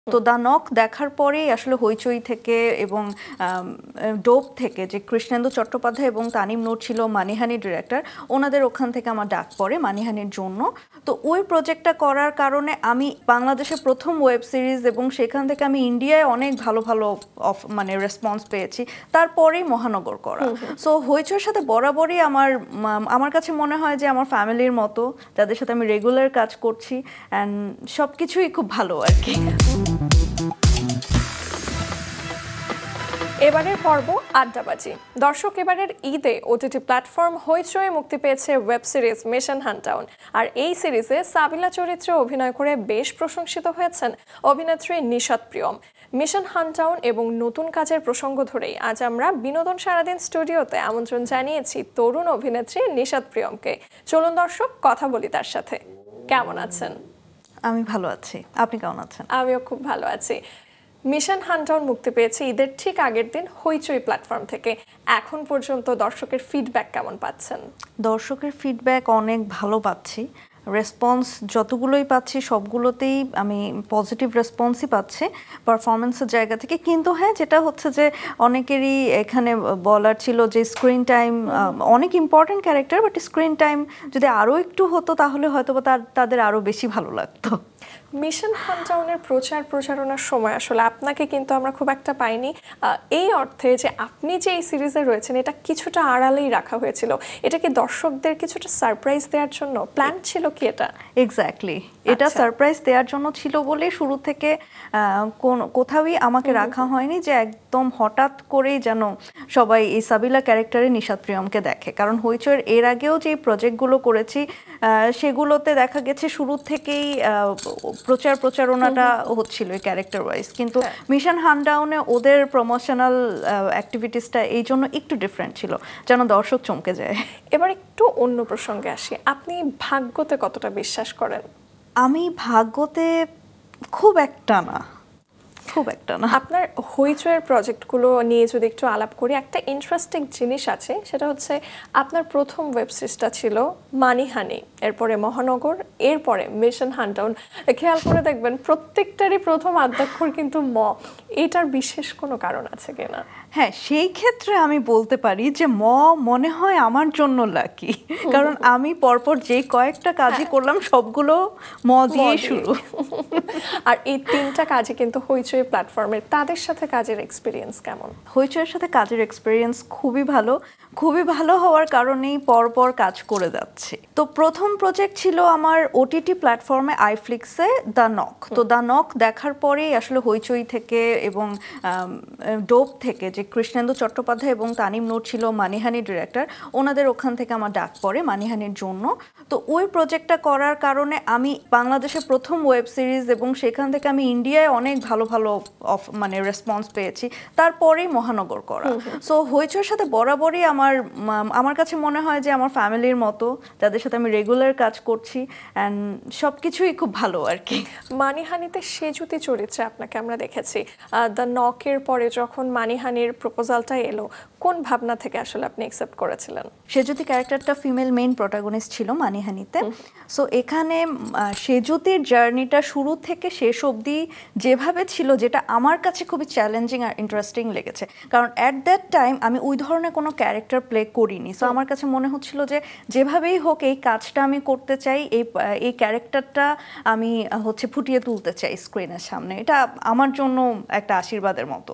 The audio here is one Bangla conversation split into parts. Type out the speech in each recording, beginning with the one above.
তো দ্য নক দেখার পরেই আসলে হইচই থেকে এবং ডোপ থেকে যে কৃষ্ণেন্দু চট্টোপাধ্যায় এবং তানিম নূর ছিল মানিহানি ডিরেক্টর, ওনাদের ওখান থেকে আমার ডাক পড়ে মানিহানির জন্য। তো ওই প্রজেক্টটা করার কারণে আমি বাংলাদেশের প্রথম ওয়েব সিরিজ এবং সেখান থেকে আমি ইন্ডিয়ায় অনেক ভালো ভালো মানে রেসপন্স পেয়েছি, তারপরেই মহানগর করা। সো হইচইয়ের সাথে বরাবরই আমার কাছে মনে হয় যে আমার ফ্যামিলির মতো, যাদের সাথে আমি রেগুলার কাজ করছি, অ্যান্ড সব কিছুই খুব ভালো আর কি। এবারের পর্ব আড্ডাবাজি। দর্শক, এবারের ঈদে ওটিটি প্ল্যাটফর্ম হইচয়ে মুক্তি পেয়েছে ওয়েব সিরিজ মিশন হান্টাউন। আর এই সিরিজে সাবিলা চরিত্রে অভিনয় করে বেশ প্রশংসিত হয়েছেন অভিনেত্রী নিশাত প্রিয়ম। মিশন হান্টাউন এবং নতুন কাজের প্রসঙ্গ ধরেই আজ আমরা বিনোদন সারাদিন স্টুডিওতে আমন্ত্রণ জানিয়েছি তরুণ অভিনেত্রী নিশাত প্রিয়মকে। চলুন দর্শক, কথা বলি তার সাথে। কেমন আছেন? আমি ভালো আছি, আপনি কেমন আছেন? আমিও খুব ভালো আছি। মিশন হান্টাউন মুক্তি পেয়েছে ঈদের ঠিক আগের দিন হইচই প্ল্যাটফর্ম থেকে। এখন পর্যন্ত দর্শকের ফিডব্যাক কেমন পাচ্ছেন? দর্শকের ফিডব্যাক অনেক ভালো পাচ্ছি। রেসপন্স যতগুলোই পাচ্ছি সবগুলোতেই আমি পজিটিভ রেসপন্সই পাচ্ছি পারফরমেন্সের জায়গা থেকে। কিন্তু হ্যাঁ, যেটা হচ্ছে যে অনেকেরই এখানে বলার ছিল যে স্ক্রিন টাইম অনেক important character, but screen time যদি আরও একটু হতো তাহলে হয়তো তাদের আরও বেশি ভালো লাগতো। মিশন হান্টাউনের প্রচারণার সময় আসলে আপনাকে কিন্তু আমরা খুব একটা পাইনি, এই অর্থে যে আপনি যে এই সিরিজে রয়েছেন এটা কিছুটা আড়ালেই রাখা হয়েছিল। এটা কি দর্শকদের কিছুটা সারপ্রাইজ দেওয়ার জন্য প্ল্যান ছিল কি এটা? এক্স্যাক্টলি, এটা সারপ্রাইজ দেওয়ার জন্য ছিল বলে শুরু থেকে কোথাওই আমাকে রাখা হয়নি যে একদম হঠাৎ করেই যেন সবাই এই সাবিলা ক্যারেক্টারে নিশাত প্রিয়মকে দেখে। কারণ হইচইয়ের এর আগেও যে প্রজেক্টগুলো করেছি সেগুলোতে দেখা গেছে শুরু থেকেই প্রচারণাটা হচ্ছিল এই ক্যারেক্টার ওয়াইজ, কিন্তু মিশন হান্টাউনে ওদের প্রমোশনাল অ্যাক্টিভিটিসটা এই জন্য একটু ডিফারেন্ট ছিল, যেন দর্শক চমকে যায়। এবার একটু অন্য প্রসঙ্গে আসি। আপনি ভাগ্যতে কতটা বিশ্বাস করেন? আমি ভাগ্যতে খুব একটা না। আপনার হইচইয়ের প্রজেক্টগুলো নিয়ে যদি একটু আলাপ করি, একটা ইন্টারেস্টিং জিনিস আছে, সেটা হচ্ছে আপনার প্রথম ওয়েব সিরিজটা ছিল মানিহানি, এরপরে মহানগর, এরপরে মিশন হান্টাউন। খেয়াল করে দেখবেন প্রত্যেকটারই প্রথম আদ্যাক্ষর কিন্তু ম। এটার বিশেষ কোনো কারণ আছে কিনা? হ্যাঁ, সেই ক্ষেত্রে আমি বলতে পারি যে মনে হয় আমার জন্য লাকি, কারণ আমি পরপর যে কয়েকটা কাজই করলাম সবগুলো দিয়ে শুরু। আর এই তিনটা কাজই কিন্তু হইচই প্ল্যাটফর্মের, তাদের সাথে কাজের এক্সপিরিয়েন্স কেমন? হইচইয়ের সাথে কাজের এক্সপিরিয়েন্স খুবই ভালো হওয়ার কারণেই পরপর কাজ করে যাচ্ছি। তো প্রথম প্রজেক্ট ছিল আমার ওটিটি প্ল্যাটফর্মে আইফ্লিক্সে দ্য নক। তো দ্য নক দেখার পরেই আসলে হইচই থেকে এবং ডোপ থেকে যে কৃষ্ণেন্দু চট্টোপাধ্যায় এবং তানিম নূর ছিল মানিহানি ডিরেক্টর, ওনাদের ওখান থেকে আমার ডাক পড়ে মানিহানির জন্য। তো ওই প্রজেক্টটা করার কারণে আমি বাংলাদেশের প্রথম ওয়েব সিরিজ এবং সেখান থেকে আমি ইন্ডিয়ায় অনেক ভালো ভালো মানে রেসপন্স পেয়েছি, তারপরেই মহানগর করা। সো হইচইয়ের সাথে বরাবরই আমার কাছে মনে হয় যে আমার ফ্যামিলির মতো, যাদের সাথে আমি রেগুলার কাজ করছি, অ্যান্ড সব কিছুই খুব ভালো আর কি। মানিহানিতে সেজুতি চরিত্রে আপনাকে আমরা দেখেছি। দ্য নকের পরে যখন মানিহানির প্রপোজালটা এলো, কোন ভাবনা থেকে আসলে আপনি অ্যাকসেপ্ট করেছিলেন? সেজুতি ক্যারেক্টারটা ফিমেল মেইন প্রোটাগনিস্ট ছিল মানিহানিতে। সো এখানে সেজুতির জার্নিটা শুরু থেকে শেষ অবধি যেভাবে ছিল, যেটা আমার কাছে খুবই চ্যালেঞ্জিং আর ইন্টারেস্টিং লেগেছে, কারণ অ্যাট দ্যাট টাইম আমি ওই ধরনের কোনো ক্যারেক্টার প্লে করিনি। সো আমার কাছে মনে হচ্ছিল যে যেভাবেই হোক এই কাজটা আমি করতে চাই, এই ক্যারেক্টারটা আমি ফুটিয়ে তুলতে চাই স্ক্রিনের সামনে। এটা আমার জন্য একটা আশীর্বাদের মতো।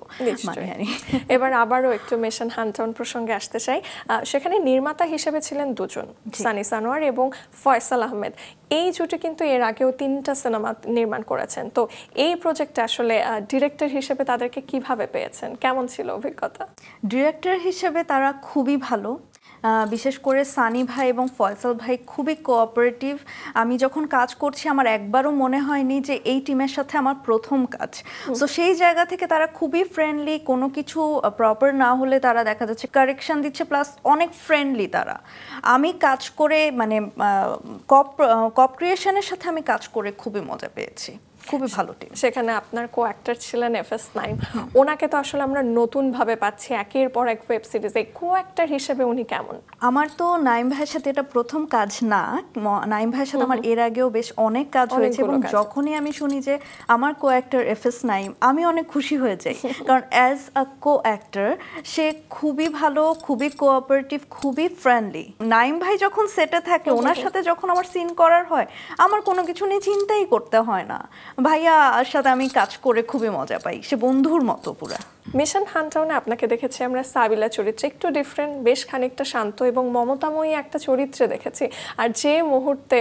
এবার আবারও একটু মিশন হান্টাউন প্রসঙ্গে আসতে চাই। সেখানে নির্মাতা হিসেবে ছিলেন দুজন, সানি সানোয়ার এবং ফয়সাল আহমেদ। এই জুটি কিন্তু এর আগেও 3টা সিনেমা নির্মাণ করেছেন। তো এই প্রজেক্টে আসলে ডিরেক্টর হিসেবে তাদেরকে কিভাবে পেয়েছেন? কেমন ছিল অভিজ্ঞতা? ডিরেক্টর হিসেবে তারা খুবই ভালো, বিশেষ করে সানি ভাই এবং ফয়সাল ভাই খুবই কোঅপারেটিভ। আমি যখন কাজ করছি আমার একবারও মনে হয়নি যে এই টিমের সাথে আমার প্রথম কাজ। সো সেই জায়গা থেকে তারা খুবই ফ্রেন্ডলি, কোনো কিছু প্রপার না হলে তারা দেখা যাচ্ছে কারেকশন দিচ্ছে, প্লাস অনেক ফ্রেন্ডলি তারা। আমি কাজ করে মানে কপ ক্রিয়েশনের সাথে আমি কাজ করে খুবই মজা পেয়েছি। খুবই ভালো টিম। সেখানে আপনার কো অ্যাক্টর ছিলেন এফএস নাইম, ওনাকে তো আসলে আমরা নতুন ভাবে পাচ্ছি একের পর এক ওয়েব সিরিজে, কো অ্যাক্টর হিসেবে উনি কেমন? আমার তো নাইম ভাইয়ের সাথে এটা প্রথম কাজ না, নাইম ভাইয়ের সাথে আমার এর আগেও বেশ অনেক কাজ হয়েছে, এবং যখনই আমি শুনি যে আমার কো অ্যাক্টর এফএস নাইম, আমি অনেক খুশি হয়ে যাই। কারণ অ্যাজ আ কো অ্যাক্টর সে খুবই ভালো, খুবই কোঅপারেটিভ, খুবই ফ্রেন্ডলি। নাইম ভাই যখন সেটে থাকে, ওনার সাথে যখন আমার সিন করার হয়, আমার কোনো কিছু নিয়ে চিন্তাই করতে হয় না। ভাইয়ার সাথে আমি কাজ করে খুবই মজা পাই, সে বন্ধুর মতো পুরা। মিশন হান্টাউনে আপনাকে দেখেছি আমরা সাবিলা চরিত্রে, একটু ডিফারেন্ট, বেশ খানিকটা শান্ত এবং মমতাময়ী একটা চরিত্রে দেখেছি। আর যে মুহূর্তে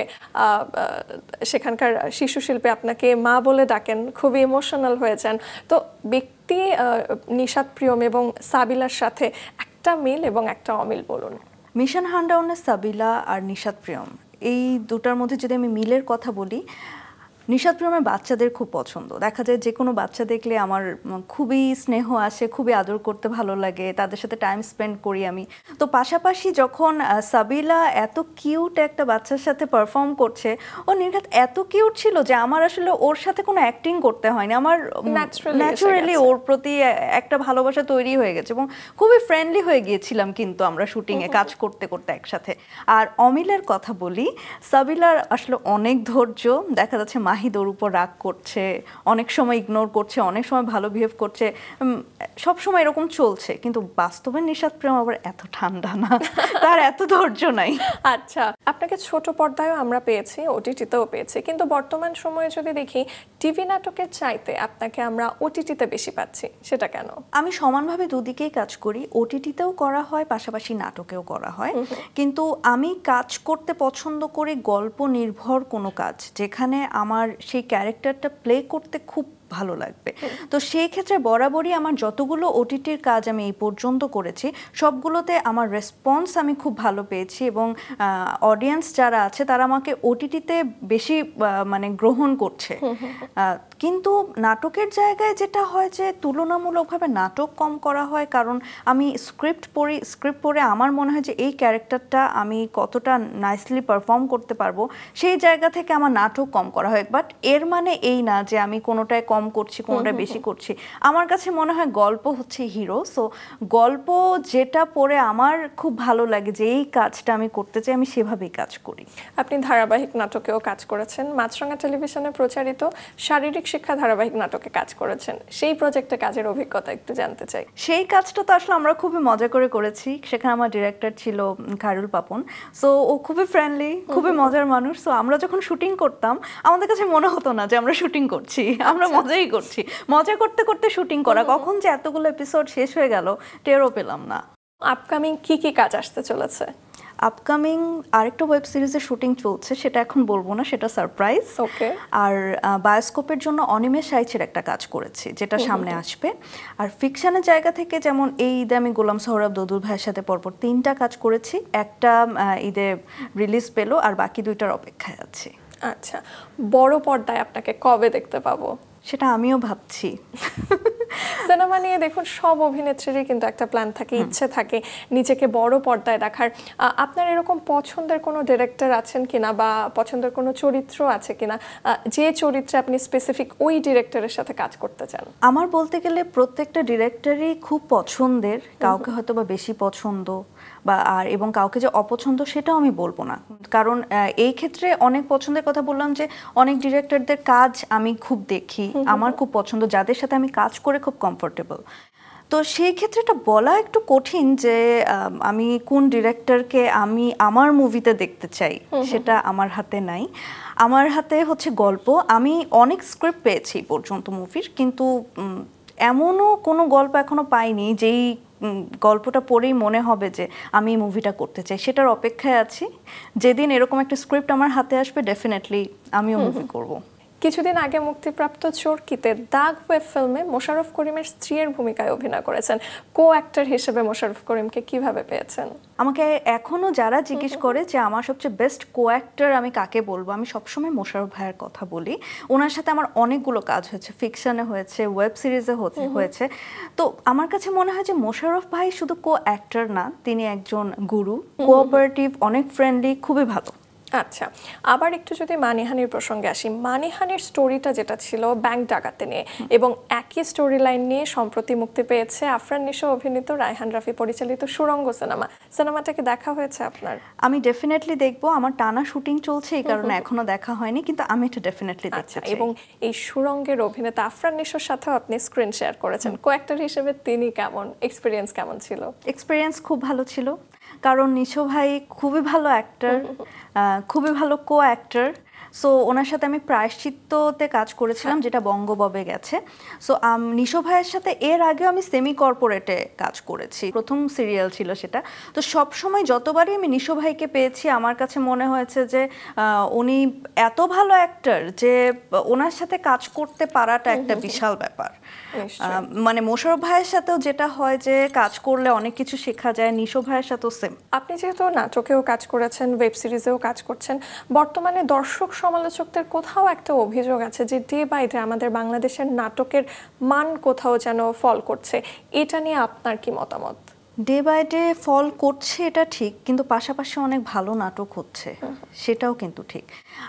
সেখানকার শিশু শিল্পী আপনাকে মা বলে ডাকেন, খুবই ইমোশনাল হয়ে যান। তো ব্যক্তি নিশাত প্রিয়ম এবং সাবিলার সাথে একটা মিল এবং একটা অমিল বলুন। মিশন হান্টাউনের সাবিলা আর নিশাত প্রিয়ম, এই দুটার মধ্যে যদি আমি মিলের কথা বলি, নিশাত প্রিয়মের বাচ্চাদের খুব পছন্দ। দেখা যায় যে কোনো বাচ্চা দেখলে আমার খুবই স্নেহ আসে, খুবই আদর করতে ভালো লাগে, তাদের সাথে টাইম স্পেন্ড করি আমি। তো পাশাপাশি যখন সাবিলা এত কিউট একটা বাচ্চার সাথে পারফর্ম করছে, ও নির্ঘাত এত কিউট ছিল যে আমার আসলে ওর সাথে কোনো অ্যাক্টিং করতে হয়নি, আমার ন্যাচারালি ওর প্রতি একটা ভালোবাসা তৈরি হয়ে গেছে, এবং খুবই ফ্রেন্ডলি হয়ে গিয়েছিলাম কিন্তু আমরা শুটিংয়ে কাজ করতে করতে একসাথে। আর অমিলের কথা বলি, সাবিলার আসলে অনেক ধৈর্য, দেখা যাচ্ছে মাহিদ ওর উপর রাগ করছে, অনেক সময় ইগনোর করছে, অনেক সময় ভালো বিহেভ করছে, সব সময় এরকম চলছে, কিন্তু বাস্তবে নিশাত প্রেম আবার এত ঠান্ডা না, তার এত ধৈর্য নাই। আচ্ছা, আপনাকে ছোট পর্দায়ও আমরা পেয়েছি, ওটিটিতেও পেয়েছি, কিন্তু বর্তমান সময়ে যদি দেখি টিভি নাটকের চাইতে আপনাকে আমরা ওটিটিতে বেশি পাচ্ছি, সেটা কেন? আমি সমানভাবে দুদিকেই কাজ করি, ওটিটিতেও করা হয়, পাশাপাশি নাটকেও করা হয়, কিন্তু আমি কাজ করতে পছন্দ করি গল্প নির্ভর কোনো কাজ, যেখানে আমার সেই ক্যারেক্টারটা প্লে করতে খুব ভালো লাগবে। তো সেই ক্ষেত্রে বরাবরই আমার যতগুলো ওটিটির কাজ আমি এই পর্যন্ত করেছি, সবগুলোতে আমার রেসপন্স আমি খুব ভালো পেয়েছি, এবং অডিয়েন্স যারা আছে তারা আমাকে ওটিটিতে বেশি মানে গ্রহণ করছে। কিন্তু নাটকের জায়গায় যেটা হয় যে তুলনামূলকভাবে নাটক কম করা হয়, কারণ আমি স্ক্রিপ্ট পড়ে আমার মনে হয় যে এই ক্যারেক্টারটা আমি কতটা নাইসলি পারফর্ম করতে পারবো, সেই জায়গা থেকে আমার নাটক কম করা হয়। বাট এর মানে এই না যে আমি কোনোটায় কম করছি, কোনোটা বেশি করছি। আমার কাছে মনে হয় গল্প হচ্ছে হিরো, সো গল্প যেটা পড়ে আমার খুব ভালো লাগে যে এই কাজটা আমি করতে চাই, আমি সেভাবেই কাজ করি। আপনি ধারাবাহিক নাটকেও কাজ করেছেন, মাছরাঙা টেলিভিশনে প্রচারিত শারীরিক শিক্ষা ধারাবাহিক নাটকে কাজ করেছেন, সেই প্রজেক্টে কাজের অভিজ্ঞতা একটু জানতে চাই। সেই কাজটা তো আসলে আমরা খুবই মজা করে করেছি, সেখানে আমার ডিরেক্টর ছিল খায়রুল পাপন, সো ও খুবই ফ্রেন্ডলি, খুবই মজার মানুষ। সো আমরা যখন শুটিং করতাম আমাদের কাছে মনে হতো না যে আমরা শুটিং করছি, আমরা মজাই করছি, মজা করতে করতে শুটিং করা, কখন যে এতগুলো এপিসোড শেষ হয়ে গেল টেরও পেলাম না। আপকামিং কি কি কাজ আসতে চলেছে? আপকামিং আরেকটা ওয়েব সিরিজের শুটিং চলছে, সেটা এখন বলবো না, সেটা সারপ্রাইজ। ওকে। আর বায়োস্কোপের জন্য অনিমেষ সাইচের একটা কাজ করেছি, যেটা সামনে আসবে। আর ফিকশনের জায়গা থেকে যেমন এই ঈদে আমি গোলাম সোহরাব দদুল ভাইয়ের সাথে পরপর 3টা কাজ করেছি, একটা ঈদে রিলিজ পেলো, আর বাকি 2টার অপেক্ষায় আছে। আচ্ছা, বড় পর্দায় আপনাকে কবে দেখতে পাবো? সেটা আমিও ভাবছি। সিনেমা নিয়ে দেখুন সব অভিনেত্রীরই কিন্তু একটা প্ল্যান থাকে, ইচ্ছে থাকে নিজেকে বড় পর্দায় দেখার। আপনার এরকম পছন্দের কোনো ডিরেক্টর আছেন কিনা, বা পছন্দের কোনো চরিত্র আছে কিনা, যে চরিত্রে আপনি স্পেসিফিক ওই ডিরেক্টরের সাথে কাজ করতে চান? আমার বলতে গেলে প্রত্যেকটা ডিরেক্টরই খুব পছন্দের, কাউকে হয়তো বা বেশি পছন্দ বা এবং কাউকে যে অপছন্দ সেটাও আমি বলবো না, কারণ এই ক্ষেত্রে অনেক পছন্দের কথা বললাম যে অনেক ডিরেক্টরদের কাজ আমি খুব দেখি, আমার খুব পছন্দ, যাদের সাথে আমি কাজ করে খুব কমফোর্টেবল। তো সেই ক্ষেত্রে এটা বলা একটু কঠিন যে আমি কোন ডিরেক্টরকে আমি আমার মুভিতে দেখতে চাই, সেটা আমার হাতে নাই। আমার হাতে হচ্ছে গল্প, আমি অনেক স্ক্রিপ্ট পেয়েছি পর্যন্ত মুভির, কিন্তু এমনও কোনো গল্প এখনো পাইনি যেই গল্পটা পড়েই মনে হবে যে আমি এই মুভিটা করতে চাই। সেটার অপেক্ষায় আছি, যেদিন এরকম একটা স্ক্রিপ্ট আমার হাতে আসবে ডেফিনেটলি আমিও মুভি করব। কিছুদিন আগে মুক্তিপ্রাপ্ত চরকিতে দাগ ওয়েব ফিল্মে মোশাররফ করিমের স্ত্রীর ভূমিকায় অভিনয় করেছেন, কো অ্যাক্টর হিসেবে মোশাররফ করিমকে কিভাবে পেয়েছেন? আমাকে এখনো যারা জিজ্ঞেস করে যে আমার সবচেয়ে বেস্ট কো অ্যাক্টর আমি কাকে বলবো, আমি সবসময় মোশাররফ ভাইয়ের কথা বলি। ওনার সাথে আমার অনেকগুলো কাজ হয়েছে, ফিকশনে হয়েছে, ওয়েব সিরিজে হয়েছে। তো আমার কাছে মনে হয় যে মোশাররফ ভাই শুধু কো অ্যাক্টর না, তিনি একজন গুরু, কোঅপারেটিভ, অনেক ফ্রেন্ডলি, খুবই ভালো। আচ্ছা, আবার একটু যদি মানিহানির প্রসঙ্গে আসি, মানিহানির স্টোরিটা যেটা ছিল ব্যাংক ডাকাতি নিয়ে, এবং একই স্টোরি লাইন নিয়ে সম্প্রতি মুক্তি পেয়েছে আফরান নিশো অভিনীত, রায়হান রাফি পরিচালিত সুড়ঙ্গ সিনেমাটাকে দেখা হয়েছে আপনার? আমি ডেফিনেটলি দেখবো, আমার টানা শুটিং চলছে এই কারণে এখনো দেখা হয়নি, কিন্তু আমি এটা ডেফিনেটলি দেখতে চাই। এবং এই সুড়ঙ্গের অভিনেতা আফরান নিশোর সাথেও আপনি স্ক্রিন শেয়ার করেছেন, কো-অ্যাক্টর হিসেবে তিনি কেমন, এক্সপিরিয়েন্স কেমন ছিল? এক্সপিরিয়েন্স খুব ভালো ছিল, কারণ নিশো ভাই খুবই ভালো অ্যাক্টর, খুবই ভালো কো অ্যাক্টর। সো ওনার সাথে আমি প্রায়শ্চিত্ততে কাজ করেছিলাম, যেটা বঙ্গববে গেছে। সো নিশো ভাইয়ের সাথে এর আগেও আমি সেমি কর্পোরেটে কাজ করেছি, প্রথম সিরিয়াল ছিল সেটা। তো সব সময় যতবারই আমি নিশো ভাইকে পেয়েছি আমার কাছে মনে হয়েছে যে উনি এত ভালো অ্যাক্টর যে ওনার সাথে কাজ করতে পারাটা একটা বিশাল ব্যাপার। মানে মোশাররফ ভাইয়ের সাথেও যেটা হয় যে কাজ করলে অনেক কিছু শেখা যায়, নিশো ভাইয়ের সাথেও সেম। আপনি যেহেতু নাটকেও কাজ করেছেন, ওয়েব সিরিজেও কাজ করছেন, বর্তমানে দর্শক সমালোচকদের কোথাও একটা অভিযোগ আছে যে ডে বাই ডে আমাদের বাংলাদেশের নাটকের মান কোথাও যেন ফল করছে, এটা নিয়ে আপনার কি মতামত? ডে বাই ডে ফল করছে এটা ঠিক, কিন্তু পাশাপাশি অনেক ভালো নাটক হচ্ছে, সেটাও কিন্তু ঠিক।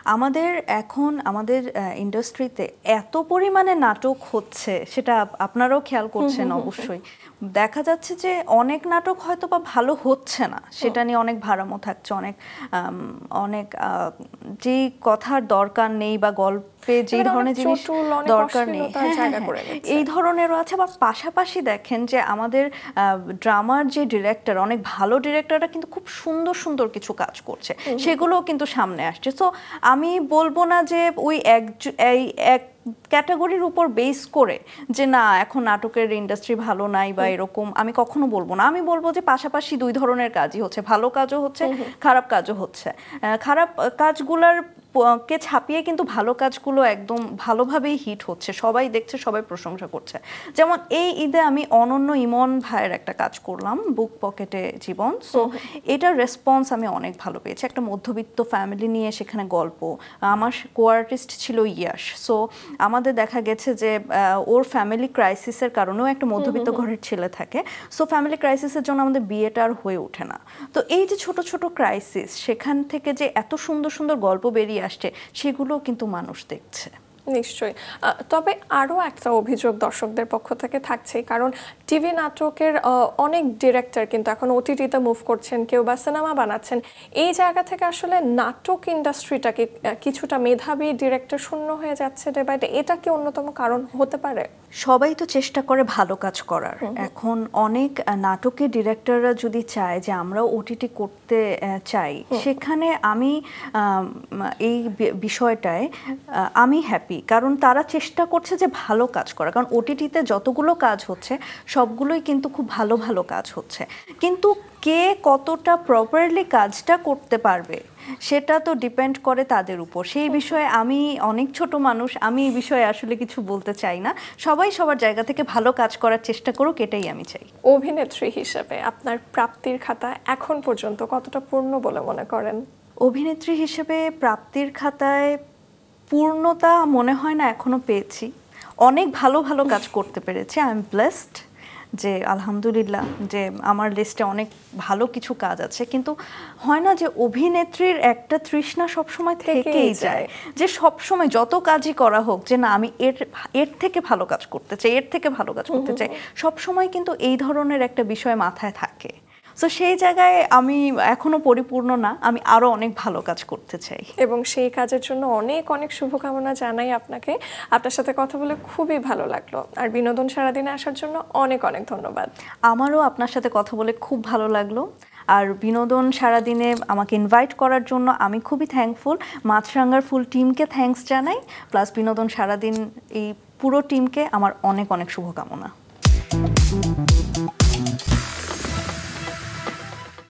আমাদের ইন্ডাস্ট্রিতে এত পরিমাণে নাটক হচ্ছে, সেটা আপনারাও খেয়াল করছেন অবশ্যই। দেখা যাচ্ছে যে অনেক নাটক হয়তো বা ভালো হচ্ছে না, সেটা নিয়ে অনেক ভাড়ামো থাকছে, অনেক যেই কথার দরকার নেই বা গল্পে যে ধরনের জিনিস দরকার নেই, এই ধরনেরও আছে। আবার পাশাপাশি দেখেন যে আমাদের ড্রামার যে ডিরেক্টর, অনেক ভালো ডিরেক্টররা কিন্তু খুব সুন্দর সুন্দর কিছু কাজ করছে, সেগুলোও কিন্তু সামনে আসছে। সো আমি বলবো না যে ওই এক ক্যাটাগরির উপর বেস করে যে না এখন নাটকের ইন্ডাস্ট্রি ভালো নাই বা এরকম, আমি কখনো বলবো না। আমি বলবো যে পাশাপাশি দুই ধরনের কাজই হচ্ছে, ভালো কাজও হচ্ছে, খারাপ কাজও হচ্ছে। খারাপ কাজগুলোর কে ছাপিয়ে কিন্তু ভালো কাজগুলো একদম ভালোভাবেই হিট হচ্ছে, সবাই দেখছে, সবাই প্রশংসা করছে। যেমন এই ঈদে আমি অনন্য ইমন ভাইয়ের একটা কাজ করলাম, বুক পকেটে জীবন। সো এটার রেসপন্স আমি অনেক ভালো পেয়েছি। একটা মধ্যবিত্ত ফ্যামিলি নিয়ে সেখানে গল্প, আমার কো আর্টিস্ট ছিল ইয়াশ। সো আমাদের দেখা গেছে যে ওর ফ্যামিলি ক্রাইসিসের কারণেও একটা মধ্যবিত্ত ঘরের ছেলে থাকে। সো ফ্যামিলি ক্রাইসিসের জন্য আমাদের বিয়েটা আর হয়ে ওঠে না। তো এই যে ছোট ছোট ক্রাইসিস, সেখান থেকে যে এত সুন্দর সুন্দর গল্প বেরিয়ে আসছে, সেগুলো কিন্তু মানুষ দেখছে। নিশ্চয়ই। তবে আরও একটা অভিযোগ দর্শকদের পক্ষ থেকে থাকছে, কারণ টিভি নাটকের অনেক ডিরেক্টর কিন্তু এখন ওটিটিতে মুভ করছেন, কেউ বা সিনেমা বানাচ্ছেন। এই জায়গা থেকে আসলে নাটক ইন্ডাস্ট্রিটাকে কিছুটা মেধাবী ডিরেক্টর শূন্য হয়ে যাচ্ছে ডে বাই ডে, এটা কি অন্যতম কারণ হতে পারে? সবাই তো চেষ্টা করে ভালো কাজ করার। এখন অনেক নাটকের ডিরেক্টররা যদি চায় যে আমরা ওটিটি করতে চাই, সেখানে আমি এই বিষয়টায় আমি হ্যাপি, কারণ তারা চেষ্টা করছে যে ভালো কাজ করা। কারণ ওটিটিতে যতগুলো কাজ হচ্ছে সবগুলোই কিন্তু খুব ভালো ভালো কাজ হচ্ছে, কিন্তু কে কতটা প্রপারলি কাজটা করতে পারবে সেটা তো ডিপেন্ড করে তাদের উপর। সেই বিষয়ে আমি অনেক ছোট মানুষ, আমি এই বিষয়ে আসলে কিছু বলতে চাই না। সবাই সবার জায়গা থেকে ভালো কাজ করার চেষ্টা করুক, এটাই আমি চাই। অভিনেত্রী হিসেবে আপনার প্রাপ্তির খাতা এখন পর্যন্ত কতটা পূর্ণ বলে মনে করেন? অভিনেত্রী হিসেবে প্রাপ্তির খাতায় পূর্ণতা মনে হয় না এখনো পেয়েছি। অনেক ভালো ভালো কাজ করতে পেরেছি, আই এম ব্লেসড যে আলহামদুলিল্লাহ যে আমার লিস্টে অনেক ভালো কিছু কাজ আছে। কিন্তু হয় না যে অভিনেত্রীর একটা তৃষ্ণা সবসময় থেকেই যায়, যে সবসময় যত কাজই করা হোক যে না আমি এর থেকে ভালো কাজ করতে চাই, এর থেকে ভালো কাজ করতে চাই, সবসময় কিন্তু এই ধরনের একটা বিষয় মাথায় থাকে। সো সেই জায়গায় আমি এখনো পরিপূর্ণ না, আমি আরো অনেক ভালো কাজ করতে চাই এবং সেই কাজের জন্য অনেক অনেক শুভকামনা জানাই আপনাকে। আপনার সাথে কথা বলে খুবই ভালো লাগলো, আর বিনোদন সারাদিনে আসার জন্য অনেক অনেক ধন্যবাদ। আমারও আপনার সাথে কথা বলে খুব ভালো লাগলো, আর বিনোদন সারাদিনে আমাকে ইনভাইট করার জন্য আমি খুবই থ্যাঙ্কফুল। মাছরাঙ্গার ফুল টিমকে থ্যাঙ্কস জানাই, প্লাস বিনোদন সারাদিন এই পুরো টিমকে আমার অনেক অনেক শুভকামনা।